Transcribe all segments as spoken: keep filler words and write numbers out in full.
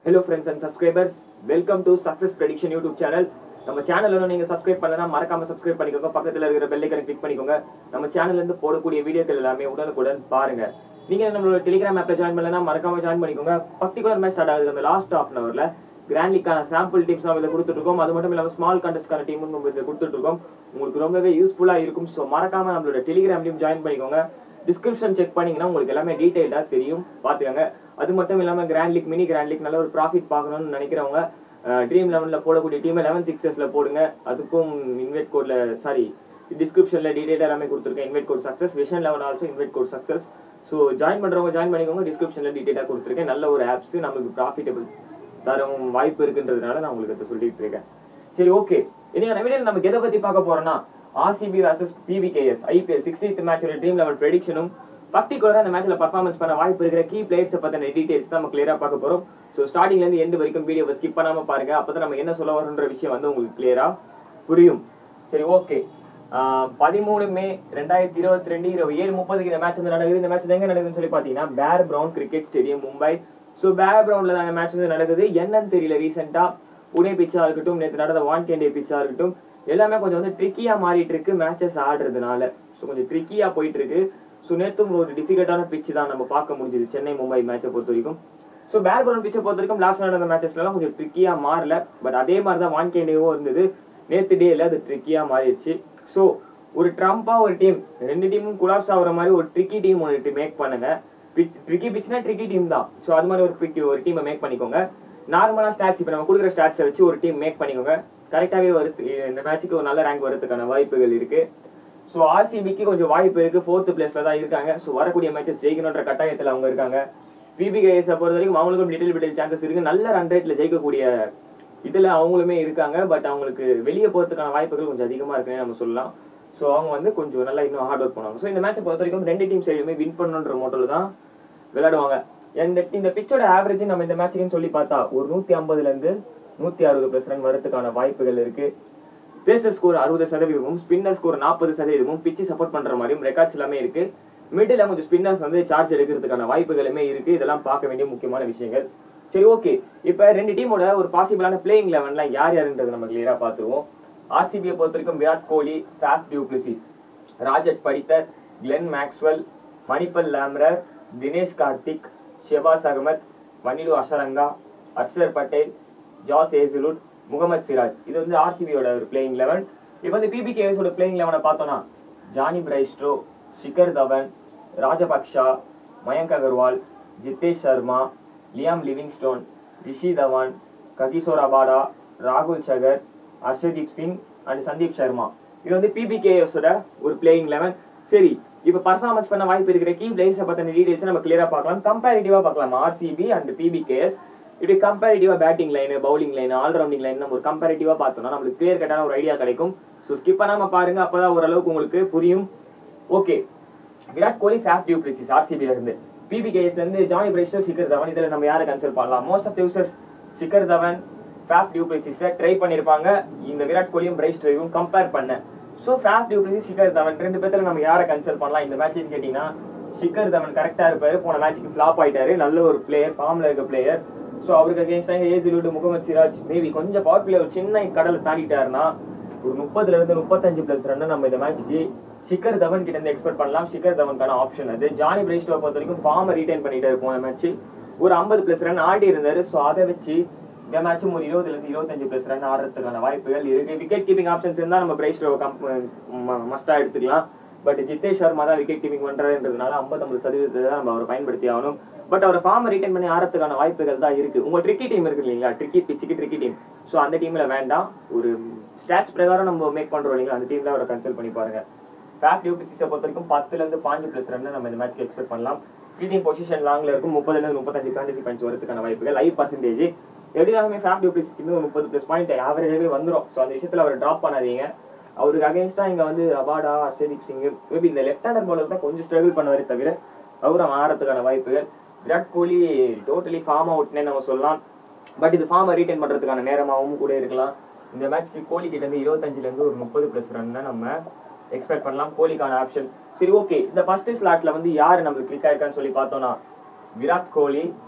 Hello friends and subscribers, welcome to Success Prediction YouTube channel. நம்ம சேனல்ல நீங்க subscribe பண்ணலனா மறக்காம சப்ஸ்கிரைப் பண்ணிக்கோங்க. பக்கத்துல இருக்கிற பெல் ஐகானை கிளிக் பண்ணிக்கோங்க. நம்ம சேனல்ல இருந்து போடக்கூடிய வீடியோக்கள் எல்லாமே உடனுக்குடன் பாருங்க. நீங்க நம்மளோட Telegram ஆப்ல ஜாயின் பண்ணலனா மறக்காம ஜாயின் பண்ணிக்கோங்க. பர்టిక్యులர் மேட்ச் ஸ்டார்ட் ஆகுது. அந்த லாஸ்ட் half an hourல கிராண்ட் லீக்கான சாம்பிள் டிப்ஸ் நம்ம இத கொடுத்துட்டு இருக்கோம். அது மட்டும் இல்லாம ஸ்மால் கான்டெஸ்ட்கான டீமும் நம்ம இத கொடுத்துட்டு இருக்கோம். உங்களுக்கு ரொம்பவே யூஸ்ஃபுல்லா இருக்கும். சோ மறக்காம நம்மளோட Telegram டீம் ஜாயின் பண்ணிக்கோங்க. டிஸ்கிரிப்ஷன் செக் பண்ணீங்கன்னா உங்களுக்கு எல்லாமே டீடைலா தெரியும். பாத்துக்கங்க. அது மட்டும் இல்லாம grand league mini grand league நல்ல ஒரு ப்ராஃபிட் பார்க்கணும்னு நினைக்கிறவங்க ட்ரீம் லெவன்ல போடக்கூடிய டீம் லெவன் சிக்ஸஸ்ல போடுங்க. அதுக்கும் இன்வைட் கோட்ல சாரி டிஸ்கிரிப்ஷன்ல டீடைல் எல்லாமே கொடுத்துருக்கேன். Invite code success vision eleven also invite code success. So join பண்றவங்க ஜாயின் பண்ணிக்கோங்க. டிஸ்கிரிப்ஷன்ல டீடைலா கொடுத்துருக்கேன். நல்ல ஒரு ஆப்ஸ் நமக்கு ப்ராஃபிட்டபிள் தரவும் வாய்ப்பு இருக்குன்றதுனால நான் உங்களுக்கு அதை சொல்லிட்டு இருக்கேன். சரி, ஓகே. இன்னைக்கு வீடியோல நமக்கு எதை பத்தி பார்க்க போறோம்னா RCB versus PBKS IPL sixteenth மேட்சோட ட்ரீம் லெவல் ப்ரெடிக்ஷனும் பர்டிகுலரா அந்த மேட்ச்ல பர்ஃபார்மன்ஸ் பண்ண வாய்ப்பு இருக்கிற கீ பிளேயர்ஸ் பத்தின டீடைல்ஸ் தான் நம்ம கிளியரா பார்க்க போறோம். ஸோ ஸ்டார்டிங்ல இருந்து எண்டு வரைக்கும் வீடியோவை ஸ்கிப் பண்ணாம பாருங்க. அப்பதான் நம்ம என்ன சொல்ல வரோன்ற விஷயம் வந்து உங்களுக்கு கிளியரா புரியும். சரி, ஓகே. பதிமூணு மே ரெண்டாயிரத்தி இருபத்தி ரெண்டு இரவு ஏழு முப்பதுக்கு இந்த மேட்ச் வந்து நடக்குது. இந்த மேட்ச் எங்க நடக்குதுன்னு சொல்லி பாத்தீங்கன்னா Brabourne cricket stadium Mumbai. So பேர் பிரவுன்ல தான் மேட்ச் வந்து நடக்குது. என்னன்னு தெரியல, ரீசெண்டா புனே பிச்சா இருக்கட்டும், நேற்று நடந்த வான்கேண்டே பிச்சா இருக்கட்டும், எல்லாமே கொஞ்சம் வந்து ட்ரிக்கியா மாறிட்டு இருக்கு மேட்சஸ் ஆடுறதுனால. ஸோ கொஞ்சம் ட்ரிக்கியா போயிட்டு இருக்கு. ஸோ நேற்றும் ஒரு டிஃபிகல்ட்டான பிச்சு தான் நம்ம பார்க்க முடிஞ்சது சென்னை மும்பை மேட்சை பொறுத்த வரைக்கும். ஸோ பேர் பிரவுன் பிச்சை பொறுத்த வரைக்கும் லாஸ்ட் நடந்த மேட்சஸ்லாம் கொஞ்சம் ட்ரிக்கியா மாறல. பட் அதே மாதிரி தான் வான்கேண்டேவும் இருந்தது. நேற்று டேல அது ட்ரிக்கியா மாறிடுச்சு. ஸோ ஒரு ட்ரம்பா ஒரு டீம், ரெண்டு டீமும் குலாப்ஸ் ஆகுற மாதிரி ஒரு ட்ரிக்கி டீம் ஒன்று மேக் பண்ணுங்க. பிச் ட்ரிக்கி பிச்னா ட்ரிக்கி டீம் தான். ஸோ அது மாதிரி ஒரு ஒரு டீமை மேக் பண்ணிக்கோங்க. நார்மலா ஸ்டாட்ஸ் இப்போ நம்ம கொடுக்குற ஸ்டாட்ஸை வச்சு ஒரு டீம் மேக் பண்ணிக்கோங்க. கரெக்டாகவே வருது. இந்த மேட்சுக்கு ஒரு நல்ல ரேங்க் வரதுக்கான வாய்ப்புகள் இருக்கு. ஸோ ஆர்சிபிக்கு கொஞ்சம் வாய்ப்பு இருக்கு. ஃபோர்த் பிளேஸ்ல தான் இருக்காங்க. ஸோ வரக்கூடிய மேட்சஸ் ஜெயிக்கணுன்ற கட்டாயத்தில் அவங்க இருக்காங்க. பிபிகேஎஸ் பொறுத்த வரைக்கும் அவங்களுக்கும் டீடைல் டீடைல் சான்சஸ் இருக்கு. நல்ல ரன் ரேட்ல ஜெயிக்கக்கூடிய இதுல அவங்களுமே இருக்காங்க. பட் அவங்களுக்கு வெளியே போறதுக்கான வாய்ப்புகள் கொஞ்சம் அதிகமா இருக்குன்னு நம்ம சொல்லலாம். ஸோ அவங்க வந்து கொஞ்சம் நல்லா இன்னும் ஹார்ட் ஒர்க் பண்ணுவாங்க. ஸோ இந்த மேட்சை பொறுத்த வரைக்கும் ரெண்டு டீம் சைடுமே வின் பண்ணணுன்ற மோட்டோல தான் விளையாடுவாங்க. இந்த இந்த பிச்சோட ஆவரேஜ் நம்ம இந்த மேட்சுக்குன்னு சொல்லி பார்த்தா ஒரு நூத்தி ஐம்பதுல இருந்து நூத்தி அறுபது பிளஸ் ரன் வரதுக்கான வாய்ப்புகள் இருக்கு. பேசர் ஸ்கோர் அறுபது சதவீதமும் ஸ்பின்னர் ஸ்கோர் நாற்பது சதவீதமும் பிச்சு சப்போர்ட் பண்ற மாதிரியும் ரெக்கார்ட்ஸ் எல்லாமே இருக்கு. மிடில் கொஞ்சம் ஸ்பின்னர்ஸ் வந்து சார்ஜ் எடுக்கிறதுக்கான வாய்ப்புகளுமே இருக்கு. இதெல்லாம் பார்க்க வேண்டிய முக்கியமான விஷயங்கள். சரி, ஓகே. இப்ப ரெண்டு டீமோட ஒரு பாசிபிளான பிளேயிங் லெவன்லாம் யார் யாருன்றது நம்ம கிளியரா பார்த்துருவோம். ஆர்சிபியை பொறுத்த வரைக்கும் Virat Kohli, Faf du Plessis, Rajat Patidar, Glenn Maxwell, Mahipal Lomror, Dinesh Karthik, Shahbaz Ahmed, Wanindu Hasaranga, Harshal Patel, Josh Hazlewood, Mohammed Siraj. இது வந்து ஆர்சிபியோட ஒரு பிளேயிங் லெவன். இப்போ வந்து பிபிகேஎஸோட பிளேயிங் லெவனை பார்த்தோம்னா Jonny Bairstow, Shikhar Dhawan, Rajapaksa, Mayank Agarwal, Jitesh Sharma, Liam Livingstone, Rishi Dhawan, Kagiso Rabada, ராகுல் சகர், ஹர்ஷதீப் சிங் அண்ட் சந்தீப் சர்மா. இது வந்து பிபிகேஎஸோட ஒரு பிளேயிங் லெவன். சரி, இப்போ பர்ஃபார்மன்ஸ் பண்ண வாய்ப்பு இருக்கிற கீ பிளேயர்ஸை பற்றின டீடைல்ஸ் நம்ம கிளியரா பார்க்கலாம். கம்பேரிட்டிவா பார்க்கலாம் ஆர்சிபி அண்ட் பிபிகேஎஸ். இப்படி கம்பேரிட்டிவா batting line, bowling line, all rounding line நம்ம ஒரு கம்பேரிட்டிவா பார்த்தோம்னா நம்மளுக்கு கிளியர் கட்டான ஒரு ஐடியா கிடைக்கும். ஸோ ஸ்கிப் பண்ணாம பாருங்க, அப்பதான் ஓரளவுக்கு உங்களுக்கு புரியும். Okay. Virat Kohli, Faf du Plessis ஆர்சிபில இருந்து, பிபிகேஎஸ்ல இருந்து ஜானி பிரைஸ்டோ, ஷிகர் தவன். இதுல நம்ம யாரை கன்சிடர் பண்ணலாம்? Most of the users Shikhar Dhawan, Faf du பிளெசிஸை ட்ரை பண்ணிருப்பாங்க இந்த விராட் கோலியும் பிரைஸ்டோவையும் கம்பேர் பண்ண. So Faf du Plessis, Shikhar Dhawan ரெண்டு பேர்த்துல நம்ம யாரை கன்சிடர் பண்ணலாம் இந்த மேட்ச்னு கேட்டீங்கன்னா ஷிகர் தவன் கரெக்டா இருப்பாரு. போன மேட்சுக்கு ஃபிளாப் ஆயிட்டாரு. நல்ல ஒரு பிளேயர், ஃபார்ம்ல இருக்க பிளேயர். ஸோ அவருக்கு அகேன்ஸ்டாக ஏசிலுட், முகமது சிராஜ் மேபி கொஞ்சம் பவர் பிளே ஒரு சின்ன கடலை தாண்டிட்டாருன்னா ஒரு முப்பதுல இருந்து முப்பத்தஞ்சு பிளஸ் ரன் நம்ம இந்த மேட்சுக்கு ஷிகர் தவன் கிட்ட இருந்து எக்ஸ்பெக்ட் பண்ணலாம். ஷிகர் தவனுக்கான ஆப்ஷன் அது. ஜானி பிரைஸ்டோ பொறுத்த வரைக்கும் ஃபார்மை ரீடைன் பண்ணிட்டு போன மேட்ச் ஒரு ஐம்பது பிளஸ் ரன் ஆடி இருந்தாரு. ஸோ அதை வச்சு இந்த மேட்சும் ஒரு இருபதுல இருந்து இருபத்தஞ்சு பிளஸ் ரன் ஆடுறதுக்கான வாய்ப்புகள் இருக்கு. விக்கெட் கீப்பிங் ஆப்ஷன்ஸ் இருந்தா நம்ம பிரைஸ்டோ மஸ்டா எடுத்துக்கலாம். பட் ஜித்தேஷ் சர்மா தான் விக்கெட் கீப்பிங் பண்றதுன்றதுனால ஐம்பது ஐம்பது சதவீதத்தை தான் நம்ம அவரை பயன்படுத்தி ஆகணும். பட் அவர் ஃபார்ம் ரிட்டைன் பண்ணி ஆறதுக்கான வாய்ப்புகள் தான் இருக்கு. உங்க ட்ரிக்கி டீம் இருக்கு இல்லைங்களா, ட்ரிக்கி பிச்சுக்கு ட்ரிக்கி டீம். ஸோ அந்த டீம்ல வேண்டாம். ஒரு ஸ்டாட்ஸ் பிரகாரம் நம்ம மேக் பண்றோம் இல்லைங்களா, அந்த டீம்ல அவரை கன்சல்ட் பண்ணி பாருங்க. ஃபேஃப் டு பிளெசிஸை பொறுத்த வரைக்கும் பத்துல இருந்து பாஞ்சு பிளஸ் ரன் நம்ம இந்த மேட்ச்க்கு எக்ஸ்பெக்ட் பண்ணலாம். ஃபீல்டிங் பொசிஷன் லாங்ல இருக்கும். முப்பதுல இருந்து முப்பத்தஞ்சு ஃபேண்டசி பாயிண்ட்ஸ் வரதுக்கான வாய்ப்புகள் லைவ் பர்சன்டேஜ் எப்படினாலுமே ஃபேஃப் டு பிளெசிஸ்க்கு ஒரு முப்பது பிளஸ் பாயிண்ட் ஆவரேஜாவே வந்துடும். ஸோ அந்த விஷயத்துல அவர் டிராப் பண்ணாதீங்க. அவருக்கு அகேன்ஸ்டா இங்க வந்து அபாடா, ஹர்ஷதீப் சிங், மேபி இந்த லெஃப்ட் ஹேண்டர் பவுலர் தான் கொஞ்சம் ஸ்ட்ரகிள் பண்ணுவாரே தவிர அவரும் ஆறதுக்கான வாய்ப்புகள். விராட் கோலி டோட்டலி ஃபார்ம் அவுட்னே நம்ம சொல்லலாம். பட் இது ஃபார்மை ரீடைன் பண்றதுக்கான நேரமாகவும் கூட இருக்கலாம். இந்த மேட்ச்க்கு கோலி கிட்ட இருந்து இருபத்தஞ்சுல இருந்து ஒரு முப்பது பிளஸ் ரன் நம்ம எக்ஸ்பெக்ட் பண்ணலாம். கோலிக்கான ஆப்ஷன். சரி, ஓகே. இந்த ஃபர்ஸ்ட் ஸ்லாட்ல வந்து யாரு நம்மளுக்கு கிளிக் ஆயிருக்கான்னு சொல்லி பார்த்தோம்னா விராட் கோலி,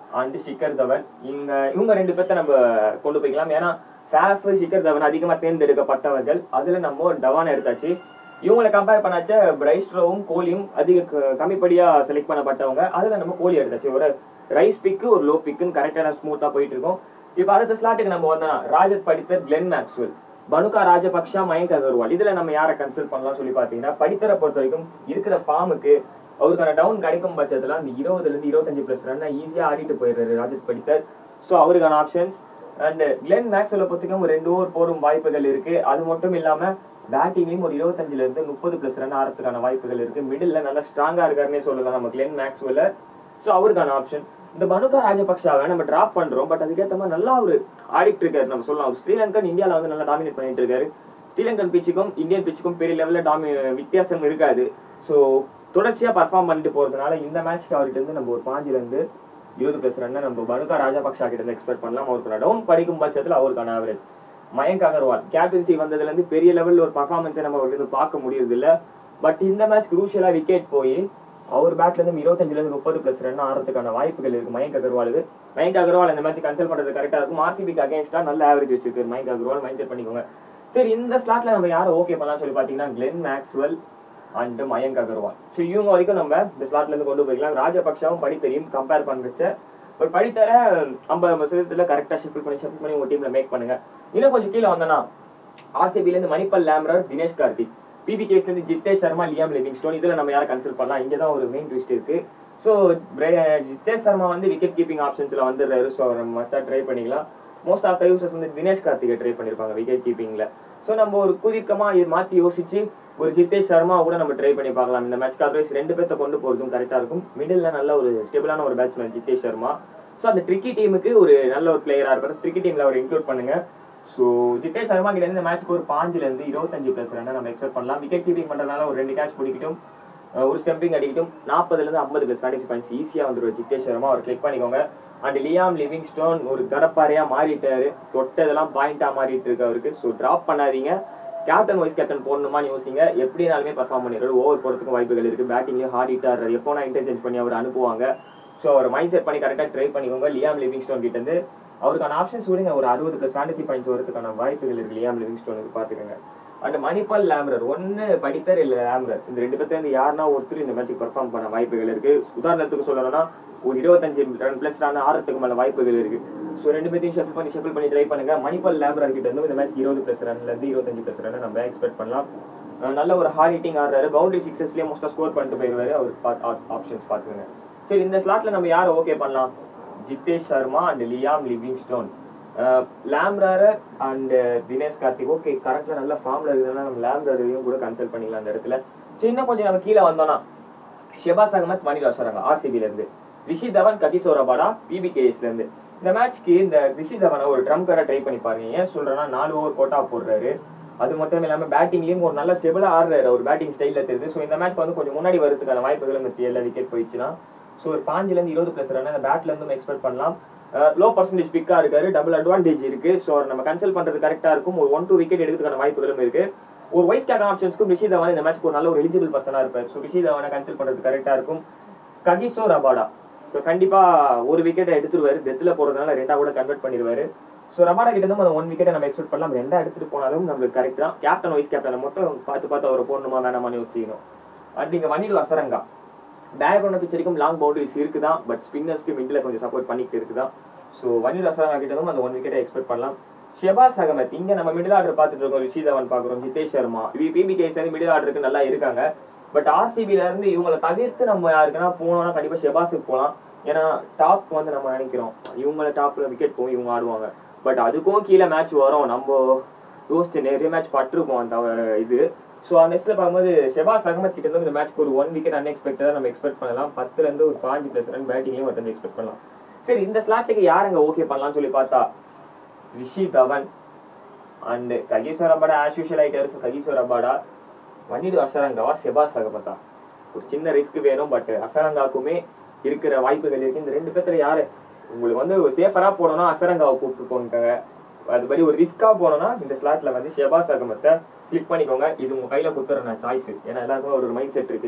அண்ட் ஷிகர் தவன். இங்க இவங்க ரெண்டு பேர்த்த நம்ம கொண்டு போய்க்கலாம். ஏன்னா ஃபேஃப் ஷிகர் தவன் அதிகமாக தேர்ந்தெடுக்கப்பட்டவர்கள். அதுல நம்ம டவான் எடுத்தாச்சு. இவங்களை கம்பேர் பண்ணாச்ச பிரைஸ்ட்ரோவும் கோலியும் அதிக கம்மிப்படியா செலக்ட் பண்ணப்பட்டவங்க. அதுல நம்ம கோலி எடுத்தாச்சு. ஒரு ரைஸ் பிக்கு ஒரு லோ பிக்குன்னு கரெக்டான ஸ்மூத்தா போயிட்டு இருக்கோம். இப்போ அடுத்த ஸ்லாட்டுக்கு நம்ம வந்தோம்னா ராஜத் படித்தர், கிளென் மேக்ஸ்வெல், பனுகா ராஜபக்ஷா, மயங்க் அகர்வால். இதுல நம்ம யாரை கன்சல்ட் பண்ணலாம் சொல்லி பாத்தீங்கன்னா படித்தரை பொறுத்த வரைக்கும் இருக்கிற ஃபார்முக்கு அவருக்கான டவுன் கிடைக்கும் பட்சத்துல அந்த இருபதுல இருந்து இருபத்தஞ்சு பிளஸ் ரன் ஈஸியா ஆடிட்டு போயிடுறாரு ராஜத் படித்தர். ஸோ அவருக்கான ஆப்ஷன்ஸ். அண்ட் கிளென் மேக்ஸ்வெல்லை பொறுத்தவரைக்கும் ஒரு ரெண்டு ஓவர் போரும் வாய்ப்புகள் இருக்கு. அது மட்டும் இல்லாம பேட்டிங்லயும் ஒரு இருபத்தஞ்சுல இருந்து முப்பது பிளஸ் ரன் ஆறதுக்கான வாய்ப்புகள் இருக்கு. மிடில் நல்லா ஸ்ட்ராங்கா இருக்காருன்னே சொல்லலாம் நம்ம கிளென் மேக்ஸ்வெல்ல. ஸோ அவருக்கான ஆப்ஷன். இந்த பனுகா ராஜபக்ஷாவை நம்ம டிராப் பண்றோம். பட் அதுக்கேற்ற மாதிரி நல்லா ஒரு ஆடிட்டு இருக்காரு நம்ம சொல்லலாம். அவர் ஸ்ரீலங்கன் இந்தியாவில் வந்து நல்லா டாமினேட் பண்ணிட்டு இருக்காரு. ஸ்ரீலங்கன் பிச்சுக்கும் இந்தியன் பிச்சுக்கும் பெரிய லெவலில் டாமி வித்தியாசம் இருக்காது. ஸோ தொடர்ச்சியா பர்ஃபார்ம் பண்ணிட்டு போறதுனால இந்த மேட்ச்க்கு அவர்கிட்ட இருந்து நம்ம ஒரு பாஞ்சுல இருந்து இருபது பிளஸ் ரன் நம்ம பனுகா ராஜபக்ஷா கிட்ட இருந்து எக்ஸ்பெக்ட் பண்ணலாம். அவருக்கான டவுன் படிக்கும் பட்சத்தில் அவருக்கான ஆவரேஜ். மயங்க் அகர்வால் கேப்டன்சி வந்ததுல இருந்து பெரிய லெவலில் ஒரு பர்ஃபார்மன்ஸை நம்ம அவர்கிட்ட பார்க்க முடியறது இல்லை. பட் இந்த மேட்ச் குரூஷியலா விக்கெட் போய் அவர் பேட்ல இருந்து இருபத்தஞ்சுல இருந்து முப்பது பிளஸ் ரன் ஆறதுக்கான வாய்ப்புகள் இருக்கு மயங்க் அகர்வாலுக்கு. மயங்க் அகர்வால் இந்த மேட்ச் கன்சல்ட் பண்றது கரெக்டா இருக்கும். ஆர்சிபிக்கு அகேன்ஸ்டா நல்ல ஆவரேஜ் வச்சிருக்காரு மயங்க் அகர்வால். மைண்ட் செட் பண்ணிக்கோங்க. சரி, இந்த ஸ்லாட்ல நம்ம யாரை ஓகே பண்ணலாம் சொல்லி பாத்தீங்கன்னா Glenn Maxwell and Mayank Agarwal. So இவங்க வரைக்கும் நம்ம இந்த ஸ்லாட்ல இருந்து கொண்டு போய்க்கலாம். ராஜபக்ஷாவும் படித்தரையும் கம்பேர் பண்ணுறச்ச ஒரு படித்தர ஐம்பது ஐம்பது சதவீதத்துல கரெக்டா ஷிஃப்ட் பண்ணி ஷிஃப்ட் பண்ணி உங்க டீம்ல மேக் பண்ணுங்க. இன்னும் கொஞ்சம் கீழே வந்தோம்னா ஆர்சிபில இருந்து மணிபால் லாம்ரர், தினேஷ் கார்த்திக், பிபிகேஸ்ல இருந்து ஜித்தேஷ் சர்மா, லியாம் லிவிங்ஸ்டோன். இதுல நம்ம யாரை கன்சிடர் பண்ணலாம்? இங்கதான் ஒரு மெயின் ட்விஸ்ட் இருக்கு. ஸோ ஜித்தேஷ் சர்மா வந்து விக்கெட் கீப்பிங் ஆப்ஷன்ஸ்ல வந்துடுறாரு. ஸோ நம்ம மஸ்டா ட்ரை பண்ணிக்கலாம். மோஸ்ட் ஆஃப் த யூசர்ஸ் வந்து தினேஷ் கார்த்திகை ட்ரை பண்ணிருப்பாங்க விக்கெட் கீப்பிங்ல. ஸோ நம்ம ஒரு குதிக்கமா மாத்தி யோசிச்சு ஒரு ஜித்தேஷ் சர்மா கூட நம்ம ட்ரை பண்ணி பார்க்கலாம் இந்த மேட்ச். அதர்வைஸ் ரெண்டு பேர்த்த கொண்டு போறதும் கரெக்டா இருக்கும். மிடில் நல்ல ஒரு ஸ்டெபிளான ஒரு பேட்ஸ்மேன் ஜித்தேஷ் சர்மா. ஸோ அந்த ட்ரிக்கி டீமுக்கு ஒரு நல்ல ஒரு பிளேயரா இருப்பாரு. ட்ரிக்கி டீம்ல அவர் இன்க்ளூட் பண்ணுங்க. ஸோ ஜித்தேஷ் சர்மா கிட்ட இந்த மேட்ச்க்கு ஒரு பாஞ்சுல இருந்து இருபத்தஞ்சு பிளஸ் ரன் நம்ம எக்ஸ்பெக்ட் பண்ணலாம். விக்கெட் கீப்பிங் பண்றதுனால ஒரு ரெண்டு கேட்ச் பிடிக்கட்டும், ஒரு ஸ்டெம்பிங் அடிக்கட்டும், நாற்பதுல இருந்து ஐம்பது பிளஸ் கடைசி பாயிண்ட்ஸ் ஈஸியா வந்துடும் ஜித்தேஷ் சர்மா. அவர் கிளிக் பண்ணிக்கோங்க. அண்ட் லியாம் லிவிங்ஸ்டோன் ஒரு கடப்பாறையா மாறிட்டாரு. தொட்டதெல்லாம் பாயிண்டா மாறிட்டு இருக்கு அவருக்கு. ஸோ டிராப் பண்ணாதீங்க. கேப்டன் வைஸ் கேப்டன் போடணுமான்னு யோசிங்க. எப்படினாலுமே பர்ஃபார்ம் பண்ணிடுறாரு. ஓவர் போறதுக்கும் வாய்ப்புகள் இருக்கு. பேட்டிங்லயும் ஹார்டிட்டாரு. எப்போ நான் இன்டர்சேஞ்ச் பண்ணி அவர் அனுப்புவாங்க. ஸோ அவர் மைண்ட் செட் பண்ணி கரெக்டாக ட்ரை பண்ணிக்கோங்க. லியாம் லிவிங்ஸ்டோன் கிட்ட இருந்து அவருக்கான ஆப்ஷன்ஸ் விடுங்க. ஒரு அறுபது பிளஸ் ஃபேண்டசி பாயிண்ட்ஸ் வரதுக்கான வாய்ப்புகள் இருக்கு லியாம் லிவிங்ஸ்டோனுக்கு பார்த்துக்கோங்க. அண்ட் மணிபால் லாம்ரர், ஒன்னு படித்தர் இல்ல லாம்ரர், இந்த ரெண்டு பேர்த்துல இருந்து யாருன்னா ஒருத்தர் இந்த மேட்சுக்கு பர்ஃபார்ம் பண்ண வாய்ப்புகள் இருக்கு. உதாரணத்துக்கு சொல்லணும்னா ஒரு இருபத்தஞ்சு ரன் பிளஸ் ரன் ஆறதுக்கு மேல வாய்ப்புகள் இருக்கு. ஸோ ரெண்டு பேர்த்தையும் ஷஃபிள் பண்ணி ஷஃபிள் பண்ணி ட்ரை பண்ணுங்க. மணிபால் லாம்ரர் கிட்ட இருந்து இந்த மேட்ச் இருபது பிளஸ் ரன்ல இருந்து இருபத்தஞ்சு பிளஸ் ரன் நம்ம எக்ஸ்பெக்ட் பண்ணலாம். நல்ல ஒரு ஹார்ட் ஹிட்டிங் ஆடுறாரு. பவுண்டரி சிக்ஸஸ்லயே மோஸ்டா ஸ்கோர் பண்ணிட்டு போயிருவாரு. அவர் ஆப்ஷன்ஸ் பாத்துக்கோங்க. சரி, இந்த ஸ்லாட்ல நம்ம யாரை ஓகே பண்ணலாம்? Jitesh Sharma and Liam Livingstone, Lomror and Dinesh Karthik. Okay, கரெக்டா நல்ல ஃபார்ம்ல இருக்குதுன்னா நம்ம லாம்ரரையும் கூட கன்சல்ட் பண்ணிக்கலாம் அந்த இடத்துல. சின்ன கொஞ்சம் நம்ம கீழே வந்தோம்னா ஷெபாஸ் அகமத், வனில் அசரங்கா ஆர்சிபில இருந்து, ரிஷி தவன், ககிசோர் ரபாடா பிபிகேஎஸ்ல இருந்து. இந்த மேட்ச்க்கு இந்த ரிஷி தவனை ஒரு ட்ரம் கார்டா ட்ரை பண்ணி பாருங்க. ஏன் சொல்றேன்னா நாலு ஓவர் கோட்டா போடுறாரு. அது மட்டும் இல்லாம பேட்டிங்லயும் ஒரு நல்ல ஸ்டெபிளா ஆடுறாரு. ஒரு பேட்டிங் ஸ்டைல்ல தெரியுது. ஸோ இந்த மேட்ச் வந்து கொஞ்சம் முன்னாடி வரதுக்கான வாய்ப்புகளும் இருக்கு. எல்லா விக்கெட் போயிடுச்சுன்னா ஸோ ஒரு பாஞ்சுல இருந்து இருபது பிளஸ் ரன் அந்த பேட்ல இருந்து எக்ஸ்பெக்ட் பண்ணலாம். லோ பர்சன்டேஜ் பிக்கா இருக்காரு. டபுள் அட்வான்டேஜ் இருக்கு. ஸோ நம்ம கன்சல்ட் பண்றது கரெக்டா இருக்கும். ஒரு ஒன் டூ விக்கெட் எடுக்கிறதுக்கான வாய்ப்புகளும் இருக்கு. ஒரு வைஸ் கேப்டன் ஆப்ஷன்ஸ்க்கும் ரிஷி தவான் இந்த மேட்ச்க்கு ஒரு நல்ல ஒரு எலிஜிபிள் பர்சனா இருப்பார். ஸோ ரிஷி தவானை கன்சல்ட் பண்றது கரெக்டா இருக்கும். ககிசோர் ரபாடா ஸோ கண்டிப்பா ஒரு விக்கெட்டை எடுத்துருவாரு. டெத்ல போறதுனால ரெண்டா கூட கன்வெர்ட் பண்ணிடுவாரு. ஸோ ரபாடா கிட்ட இருந்து ஒன் விக்கெட்டை நம்ம எக்ஸ்பெக்ட் பண்ணலாம். ரெண்டா எடுத்துட்டு போனாலும் நம்மளுக்கு கரெக்ட் தான். கேப்டன் வைஸ் கேப்டனை மட்டும் பார்த்து பார்த்து அவர் போடணுமா வேணாமான்னு யோசிக்கணும். அண்ட் இங்க வனில் அசரங்கா பேக்ரவுண்ட் பிச்சரிக்கும் லாங் பவுண்டரிஸ் இருக்குதான். பட் ஸ்பின்னர்ஸ்க்கு மிடில் கொஞ்சம் சப்போர்ட் பண்ணிட்டு இருக்குதான். ஸோ வனில் அசரங்கா கிட்ட அந்த ஒன் விக்கெட்டை எக்ஸ்பெக்ட் பண்ணலாம். ஷெபாஸ் அகமத், இங்க நம்ம மிடில் ஆர்டர் பார்த்துட்டு இருக்கோம். ரிஷி தவன் பாக்குறோம், ஜித்தேஷ் சர்மா, இவி பிபிகேஸ்ல இருந்து மிடில் ஆர்டருக்கு நல்லா இருக்காங்க. பட் ஆர்சிபில இருந்து இவங்களை தவிர்த்து நம்ம யாருக்குன்னா போனோம்னா கண்டிப்பா ஷெபாஸுக்கு போகலாம். ஏன்னா டாப் வந்து நம்ம நினைக்கிறோம் இவங்கள டாப்ல விக்கெட் போகும், இவங்க ஆடுவாங்க. பட் அதுக்கும் கீழே மேட்ச் வரும். நம்ம யோசிச்சு நிறைய மேட்ச் பட்டிருக்கோம் அந்த இது. ஸோ அந்த நெக்ஸ்ட்ல பார்க்கும்போது ஷெபாஸ் அகமத் கிட்ட இருந்து இந்த மேட்ச்க்கு ஒரு ஒன் விக்கெட் அன்எக்ஸ்பெக்டடா நம்ம எக்ஸ்பெக்ட் பண்ணலாம். பத்துல இருந்து ஒரு பாஞ்சு பிளஸ் ரன் பேட்டிங்லயும் ஒருத்தர் எக்ஸ்பெக்ட் பண்ணலாம். சரி, இந்த ஸ்லாட்டுக்கு யாருங்க ஓகே பண்ணலாம்னு சொல்லி பார்த்தா Rishi Dhawan and Kagiso Rabada as usual ஆயிட்டாரு. ககிசோர் ரபாடா, வனில் அசரங்காவா, ஷெபாஸ் அகமத்தா? ஒரு சின்ன ரிஸ்க் வேணும். பட் அசரங்காக்குமே இருக்கிற வாய்ப்புகள் இருக்கு. இந்த ரெண்டு பேர்த்துல யாரு உங்களுக்கு வந்து சேஃபரா போனோம்னா அசரங்காவை கூப்பிட்டு போங்க. அதுபடி ஒரு ரிஸ்கா போனோம்னா இந்த ஸ்லாட்ல வந்து ஷெபாஸ் அகமத்தை கிளிக் பண்ணிக்கோங்க. இது உங்க கையில கொடுத்துற நான் சாய்ஸ். ஏன்னா எல்லாருக்கும் ஒரு மைண்ட் செட் இருக்கு.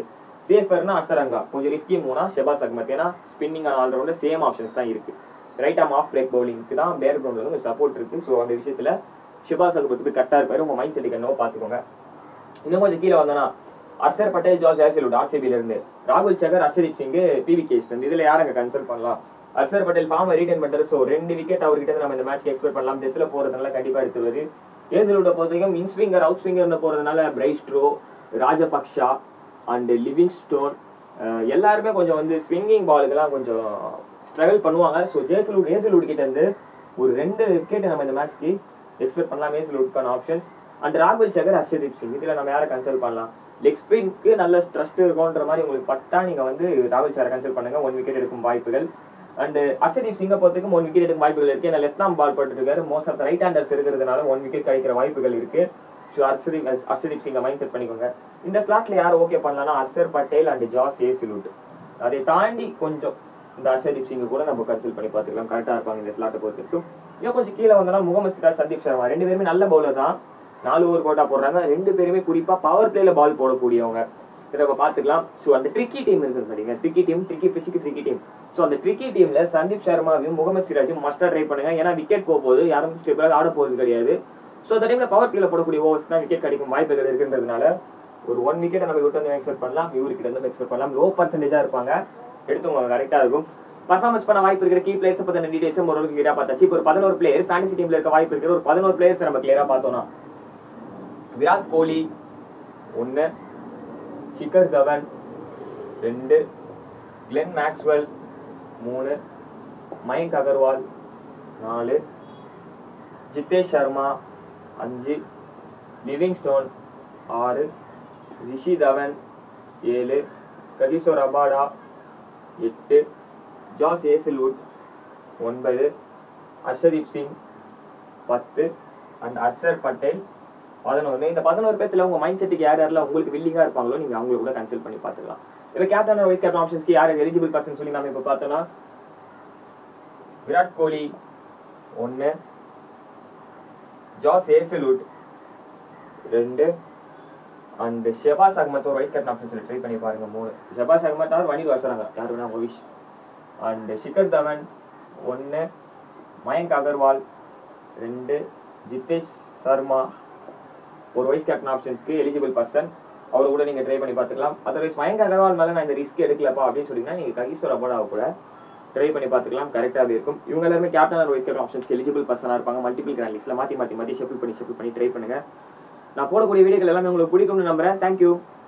சேஃபர்னா அசரங்கா, கொஞ்சம் ரிஸ்கி மூணா ஷெபாஸ் அகமத். ஏன்னா spinning and allrounder same options தான் இருக்கு. ரைட் ஆம் ஆஃப் பிரேக் பவுலிங்க்கு தான் பேர் கிரவுண்ட் வந்து சப்போர்ட் இருக்கு. ஸோ அந்த விஷயத்துல ஷெபாஸ் அகமத்துக்கு கரெக்டாக இருப்பாரு. உங்க மைண்ட் செட்டுக்கு என்னவோ பார்த்துக்கோங்க. இன்னும் கொஞ்சம் கீழே வந்தோன்னா அர்ஷர் பட்டேல், ஜாஸ் ஹேசல்வுட் ஆர்சிபில இருந்து, ராகுல் சகர், ஹர்ஷதீப் சிங் பிவிகேஸ் இருந்து. இதுல யாரங்க கன்சல்ட் பண்ணலாம்? அர்ஷர் பட்டேல் ஃபார்ம் ரீட்டைன் பண்றாரு. ஸோ ரெண்டு விக்கெட் அவர்கிட்ட நம்ம இந்த மேட்ச் எக்ஸ்பெக்ட் பண்ணலாம். டெத்ல போறதுனால கண்டிப்பா எடுத்துருவாரு. ஹேசல்வுட்டை பொறுத்த வரைக்கும் இன் ஸ்விங்கர் அவுட் ஸ்விங்கர் போறதுனால பிரைஸ்ட்ரோ, ராஜபக்ஷா அண்ட் லிவிங்ஸ்டோன் எல்லாருமே கொஞ்சம் வந்து ஸ்விங்கிங் பாலுக்கெல்லாம் கொஞ்சம் ஸ்ட்ரகிள் பண்ணுவாங்க. ஸோ ஹேசல்வுட் ஹேசல்வுட் கிட்ட இருந்து ஒரு ரெண்டு விக்கெட் நம்ம இந்த மேட்ச்க்கு எக்ஸ்பெக்ட் பண்ணலாம். ஹேசல்வுட்கான ஆப்ஷன்ஸ் அண்ட் ராகுல் சகர், ஹர்ஷதீப் சிங் இதுல நம்ம யாரை கன்சல்ட் பண்ணலாம்? லெக் ஸ்பின்க்கு நல்ல ட்ரஸ்ட் இருக்கும்ன்ற மாதிரி உங்களுக்கு பட்டா நீங்க வந்து ராகுல் சகரை கன்சல்ட் பண்ணுங்க. ஒன் விக்கெட் எடுக்கும் வாய்ப்புகள். அண்ட் ஹர்ஷதீப் சிங்கை பொறுத்துக்கும் ஒன் விக்கெட் எடுக்கும் வாய்ப்புகள் இருக்கு. ஏன்னா லெஃப்ட் ஆம் பால் போட்டுருக்காரு. மோஸ்ட் ஆஃப் ரைட் ஹேண்டர்ஸ் இருக்கிறதுனால ஒன் விக்கெட் கிடைக்கிற வாய்ப்புகள் இருக்கு. ஸோ ஹர்ஷதீப் ஹர்ஷதீப் சிங்கை மைண்ட் செட் பண்ணிக்கோங்க. இந்த ஸ்லாட்ல யார் ஓகே பண்ணலாம்னா Harshal Patel and Josh Hazlewood. அதை தாண்டி கொஞ்சம் இந்த ஹர்ஷதீப் சிங் கூட நம்ம கன்சல்ட் பண்ணி பார்த்துக்கலாம். கரெக்டா இருப்பாங்க இந்த ஸ்லாட்டை பொறுத்திருக்கும். இன்னும் கொஞ்சம் கீழே வந்தோம்னா முகமது சிராஜ், சந்தீப் சர்மா ரெண்டு பேருமே நல்ல பவுலர் தான். நாலு ஓவர் கோட்டா போடுறாங்க. ரெண்டு பேருமே குறிப்பா பவர் பிளேல பால் போடக்கூடியவங்க. இதை நம்ம பார்த்துக்கலாம். ஸோ அந்த ட்ரிக்கி டீம் இருக்குது பாத்தீங்க, ட்ரிக்கி டீம், ட்ரிக்கி பிச்சுக்கு ட்ரிக்கி டீம். ஸோ அந்த ட்ரிக்கி டீம்ல சந்தீப் சர்மாவையும் முகமது சிராஜும் மஸ்டா ட்ரை பண்ணுங்க. ஏன்னா விக்கெட் போகும்போது யாரும் ஸ்டெபிளாக ஆட போகிறது கிடையாது. ஸோ அந்த டைம்ல பவர் பிளேல போடக்கூடிய ஓவர்ஸ் தான் விக்கெட் கிடைக்கும் வாய்ப்புகள் இருக்குன்றதுனால ஒரு ஒன் விக்கெட் நம்ம விட்டு வந்து எக்ஸ்பெக்ட் பண்ணலாம். இவர்கிட்ட இருந்து எக்ஸ்பெக்ட் பண்ணலாம். லோ பர்சன்டேஜா இருப்பாங்க, எடுத்துவங்க கரெக்டா இருக்கும். பர்ஃபார்மன்ஸ் பண்ண வாய்ப்பு இருக்கிற கீ பிளேயர்ஸ் பத்தின டீடைல்ஸ் ஓரளவுக்கு கிளியரா பார்த்தாச்சு. இப்போ ஒரு பதினோரு பிளேயர் ஃபேண்டசி டீம்ல இருக்க வாய்ப்பு இருக்கிற ஒரு பதினோரு பிளேயர்ஸ் நம்ம கிளியரா பார்த்தோம்னா விராட் கோலி ஒன்னு, ஷிகர் தவன் ரெண்டு, கிளென் மேக்ஸ்வெல் மூணு, மயங்க் அகர்வால் நாலு, ஜித்தேஷ் சர்மா அஞ்சு, லிவிங்ஸ்டோன் ஆறு, ரிஷி தவன் ஏழு, ககிசோ ரபாடா எட்டு, ஜாஸ் ஹேசல்வுட் ஒன்பது, ஹர்ஷதீப் சிங் பத்து அண்ட் அர்ஷர் பட்டேல் பதினொன்று. இந்த பதினோரு பேர்த்துல உங்க மைண்ட் செட்டுக்கு யார் யாரெல்லாம் உங்களுக்கு வில்லிங்கா இருப்பாங்களோ நீங்க அவங்களை கூட கன்சல்ட் பண்ணி பார்த்துக்கலாம். இப்போ கேப்டன் வைஸ் கேப்டன் ஆப்ஷன்ஸ்க்கு யார் எலிஜிபிள் பர்சன் சொல்லி நம்ம இப்போ பார்த்தோம்னா விராட் கோலி ஒன்னு, ஜாஸ் ஹேசல்வுட் ரெண்டு அண்ட் ஷெபாஸ் அகமத் ஒரு வைஸ் கேப்டன் ஆப்ஷன் சொல்லி ட்ரை பண்ணி பாருங்க மூணு. ஷெபாஸ் அகமத் அவர் வணிர் வசறாங்க யார் வேணா உங்க விஷ். அண்ட் ஷிகர் தவன் ஒன்னு, மயங்க் அகர்வால் ரெண்டு, ஜித்தேஷ் சர்மா ஒரு வைஸ் கேப்டன் ஆப்ஷன்ஸ்க்கு எலிஜிபிள் பர்சன், அவரை கூட நீங்க ட்ரை பண்ணி பார்த்துக்கலாம். அதர்வைஸ் மயங்க் அகர்வால் மேல நான் இந்த ரிஸ்க் எடுக்கலப்பா அப்படின்னு சொன்னீங்கன்னா நீங்க ககிசோ ரபாடாவை கூட ட்ரை பண்ணி பார்த்துக்கலாம். கரெக்டாகவே இருக்கும். இவங்க எல்லாருமே கேப்டன் வைஸ் கேப்டன் ஆப்ஷன்ஸ்க்கு எலிஜிபிள் பர்சனாக இருப்பாங்க. மல்டிபிள் கிராண்ட் லீக்ஸ்ல மாற்றி மாற்றி மாற்றி ஷெஃபில் பண்ணி ஷெஃபில் பண்ணி ட்ரை பண்ணுங்க. நான் போடக்கூடிய வீடியோக்கள் எல்லாமே உங்களுக்கு பிடிக்கும்னு நம்புறேன். தேங்க்யூ.